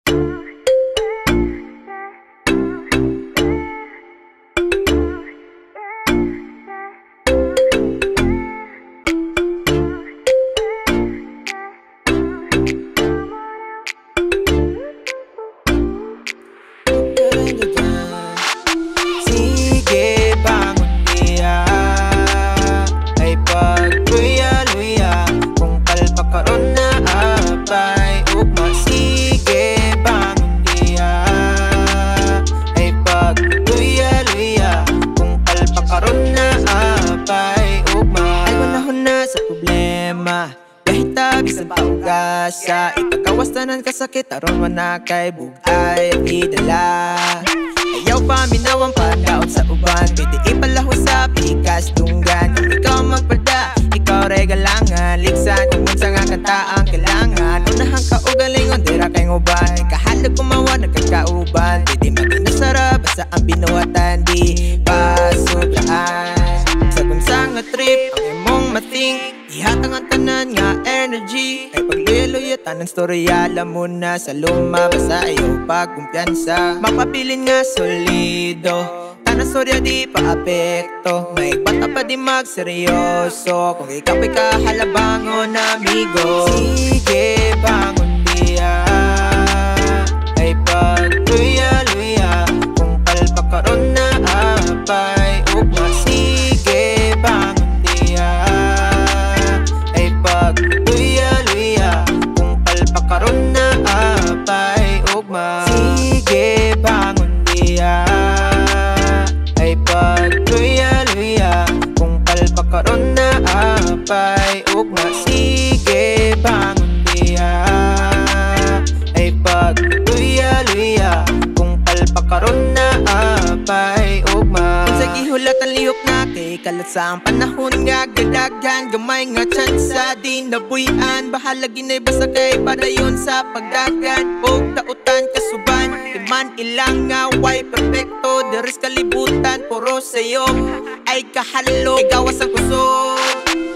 Sige, bangon diya, ay pagluya-luya, kung kalpakaron na apay ugma. Sige, bangon diya, ay pagluya-luya, kung kalpakaron na apay ugma. Ay manahon na sa problema, kahit bisan pa ugasa, ikagawas tanan kasakit aron man kay bugay ang idala. Ayaw pa minawang pagkaon sa uban, pwede ipalaho sa pikas tunggan. Kung ikaw magpalda, ikaw regalangan, liksan kung unsa nga kanta ang kailangan. Unahang kaugalingon, dira kay nguban, ikahalag kumawa nagkakauban. Pwede maging nasarap, basta ang binuwatan di pasubraan. Sa gunsang nga trip, ang imong mating ihatang ang tanan nga energy. Ay pagluya-luya tanang storya, alam mo na sa lumabas sa iyo pagkumpiyansa. Mapabilin nga solido, tanang storya di pa apekto. May bata pa di magseryoso, kung ikaw ay kahalabangon amigo. Sige, bangon diya, ay pagluya-luya, kung kalpakaron na apay ugma. Sige, bangon diya, ay pagluya-luya, kung kalpakaron na apay ugma. Sige, bangon diya, ay pagluya-luya, kung kalpakaron na apay ugma. Sige, bangon diya, ay pagluya-luya, kung kalpakaron na apay ugma. Kung sa gihulat ang lihok na kay kalat sa ang panahon nga gadagan, gamay nga tsansa di nabuyan. Bahala ginay basta kay padayon sa pagdagan, og tautan kasuban. Iman ilang nga way perfecto, deres kalibutan puro sayo ay kahalo. Igawas ang kusog,